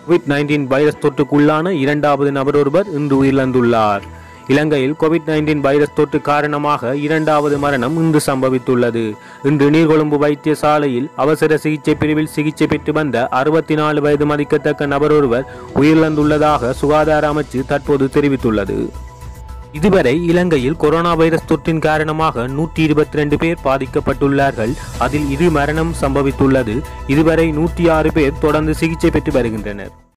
COVID-19 virus தொற்றுக்குள்ளான இரண்டாவது நபர் ஒருவர் இன்று உயிரிழந்துள்ளார். இலங்கையில் கோவிட்-19 வைரஸ் தொற்று காரணமாக இரண்டாவது மரணம் இன்று சம்பவித்துள்ளது. இன்று நீர்கொழும்பு வைத்தியசாலையில் அவசர சிகிச்சை பிரிவில் சிகிச்சை பெற்று வந்த 64 வயது மதிக்கத்தக்க நபர் ஒருவர் உயிரிழந்துள்ளதாக சுகாதார அமைச்சு தற்போது தெரிவித்துள்ளது. இதுவரை இலங்கையில் கொரோனா வைரஸ் தொற்றின் காரணமாக 122 பேர் பாதிக்கப்பட்டுள்ளார்கள். அதில் 2 மரணம் சம்பவித்துள்ளது. இதுவரை 106 பேர் தொடர்ந்து சிகிச்சை பெற்று வருகின்றனர்.